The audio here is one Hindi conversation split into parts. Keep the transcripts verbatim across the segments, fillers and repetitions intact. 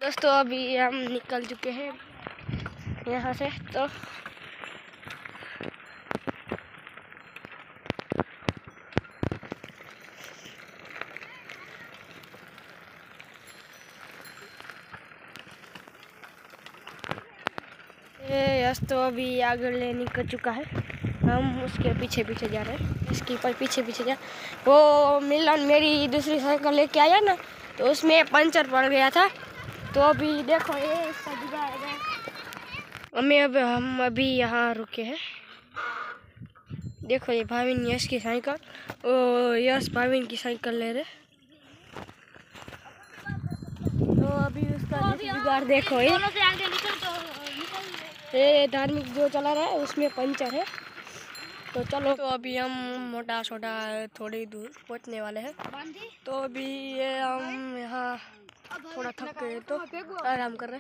दोस्तों अभी हम निकल चुके हैं यहाँ से। तो यस तो अभी आगे ले निकल चुका है, हम उसके पीछे पीछे जा रहे हैं। इसके पर पीछे पीछे जा वो मिलन मेरी दूसरी साइकिल लेके आया ना, तो उसमें पंचर पड़ गया था। तो अभी देखो ये इसका जुगाड़ है। हमें अब हम अभी यहाँ रुके हैं। देखो ये भाविन यश की साइकिल, ओ यश भाविन की साइकिल ले रहे। तो अभी उसका जुगाड़ देखो, ये ये धार्मिक जो चला रहा है उसमें पंचर है। तो चलो, तो अभी हम मोटा छोटा थोड़ी दूर पहुंचने वाले हैं। तो अभी ये हम यहाँ थोड़ा थक गए तो आराम कर रहे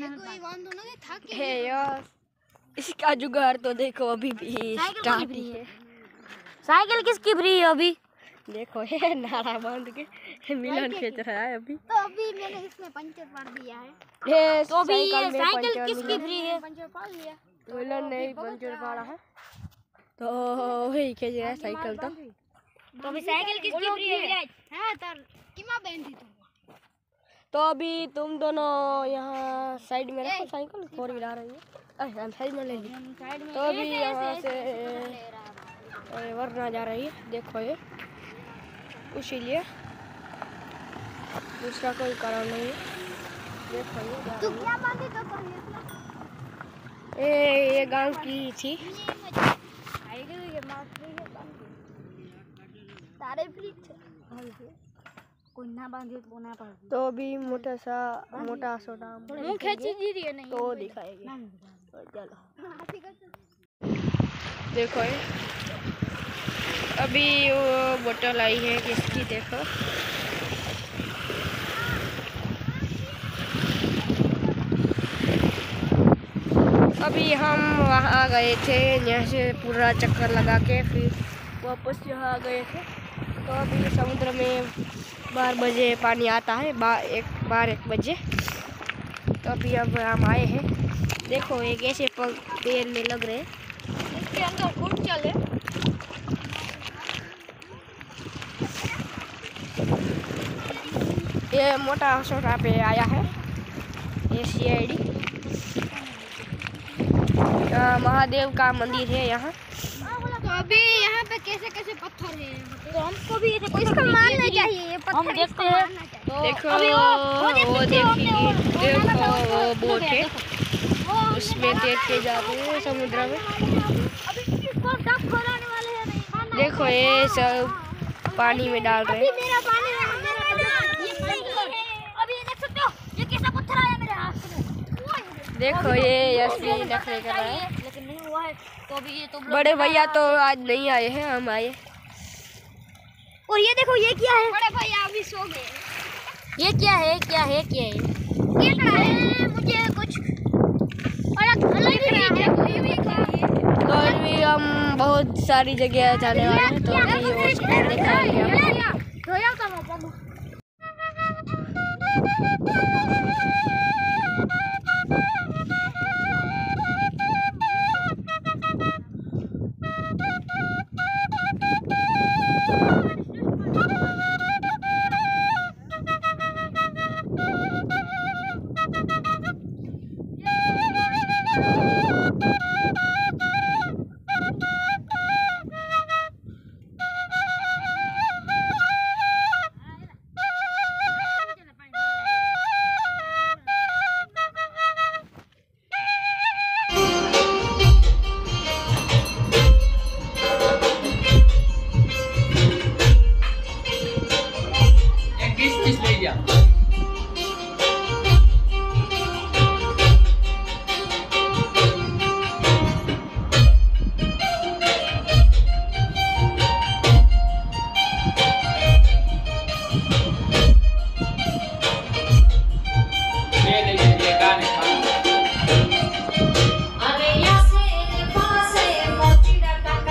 हैं यार। इसका जुगाड़ तो देखो अभी भी स्टार्ट ही है। साइकिल किसकी फ्री है अभी? देखो ये नारा बांध के मिलन खींच रहा है अभी। तो अभी मैंने इसमें पंचर मार दिया है। ये तो अभी ये साइकिल साइकिल किसकी फ्री है? पंचर पाड़ लिया, मिलन ने ही पंचर पाड़ा है। तो वही खींच रहा है साइकिल। तो तो अभी साइकिल किसकी फ्री है विराज? हां तर किमा बहन थी तुम। तो अभी तुम दोनों यहाँ साइड में रखो साइकिल, फोर व्हीलर आ रही है। अरे हम साइड में ले ली। तो अभी यहाँ से वरना जा रही है, देखो ये इसीलिए, दूसरा कोई कारण नहीं है। देखो ये तू क्या बांधी तो पहले ये ये गांव की थी। साइकिल के मार फ्री है बांधी तारे फ्री कोई ना बांधी तो ना पार। तो अभी मोटा सा मोटा सोटा मुंह खींची जी रही है नहीं तो दिखाएगी। चलो देखो ये अभी वो बोतल आई है किसकी, देखो अभी हम वहाँ गए थे, यहाँ से पूरा चक्कर लगा के फिर वापस यहाँ गए थे। तो अभी समुद्र में बारह बजे पानी आता है, बार एक बार एक बजे। तो अभी अब हम आए हैं, देखो ये कैसे पेड़ में लग रहे हैं, इसके अंदर घुट चले। ये मोटा छोटा पे आया है, ये सी आई डी महादेव का मंदिर है यहाँ। तो अभी यहाँ पे कैसे कैसे पत्थर है, तो हमको भी ऐसे इसको मारना चाहिए। ये पत्थर हम देखते हैं। तो देखो वो देखिए, देखो वो बोट है, उसमें देख के जाते हैं समुद्र में। देखो ये सब पानी में डाल रहे हैं। देखो ये यशवी नखरे कर रहा है, लेकिन नहीं हुआ है। तो अभी ये तो बड़े भैया तो आज नहीं आए हैं, हम आए। और ये देखो ये क्या है, बड़े भैया अभी सो गए। ये क्या है क्या है क्या है ये क्या है? मुझे कुछ अलग अलग दिख रहा है। तो अभी हम बहुत सारी जगह जाने वाले हैं, तो अभी वो सब दिखाएंगे।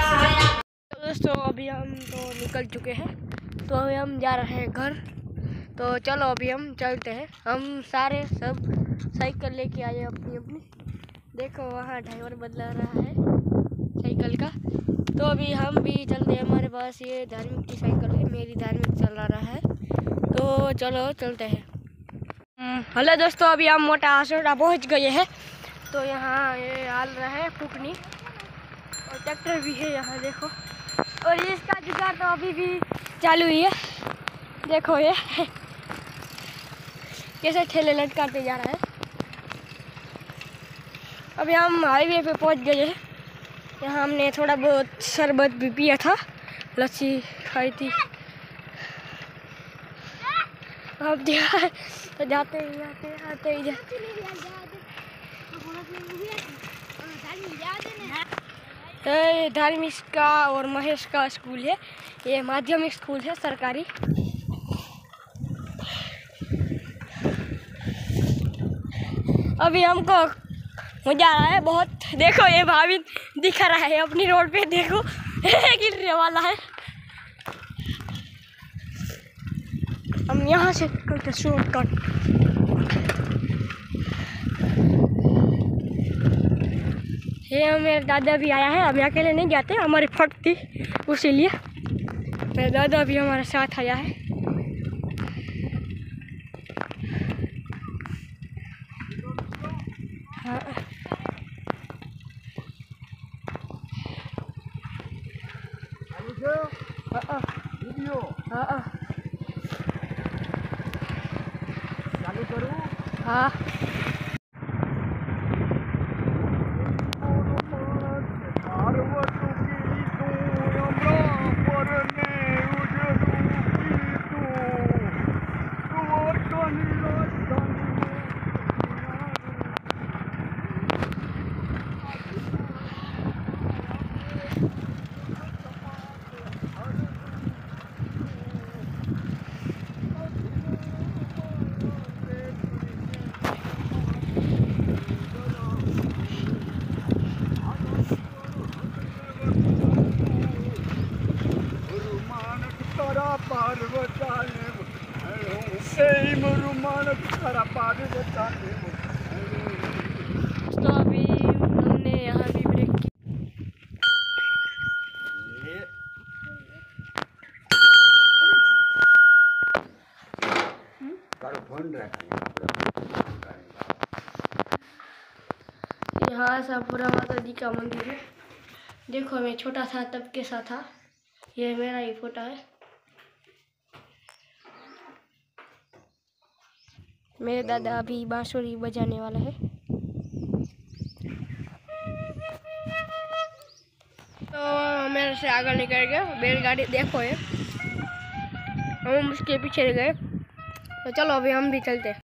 दोस्तों अभी हम तो निकल चुके हैं, तो अभी हम जा रहे हैं घर। तो चलो अभी हम चलते हैं। हम सारे सब साइकिल लेके आए अपनी अपनी। देखो वहाँ ड्राइवर बदला रहा है साइकिल का। तो अभी हम भी चलते हैं। हमारे पास ये धार्मिक की साइकिल है, मेरी धार्मिक चला रहा है। तो चलो चलते हैं। हेलो दोस्तों, अभी हम मोटा आसोटा पहुँच गए हैं। तो यहाँ ये हाल रहा है फुकनी और ट्रैक्टर भी है यहाँ देखो। और इसका जुगाड़ तो अभी भी चालू ही है। देखो ये कैसे ठेले लटकाते जा रहा है। अभी हम हाईवे पे पहुंच गए हैं। यहाँ हमने थोड़ा बहुत शरबत भी पिया था, लस्सी खाई थी। अब तो जाते ही जाते आते ही जाते। ये धार्मिक का और महेश का स्कूल है। ये माध्यमिक स्कूल है सरकारी। अभी हमको मजा आ रहा है बहुत। देखो ये भाभी दिखा रहा है अपनी रोड पे, देखो गिरने वाला है। हम यहाँ से करते शॉर्टकट। ये मेरे दादा भी आया है। हम अकेले नहीं जाते, हमारी फट थी उसीलिए मेरे दादा भी हमारे साथ आया है। हाँ हाँ वीडियो हाँ चालू करूँ। हाँ तो अभी हमने यहाँ भी ब्रेक की। यहाँ सापुरा माता जी का मंदिर है। देखो मैं छोटा था तब कैसा था। ये मेरा ही फोटो है। मेरे दादा अभी बांसुरी बजाने वाला है। तो मेरे से आगे निकल गया बैलगाड़ी। देखो ये हम उसके पीछे गए। तो चलो अभी हम भी चलते हैं।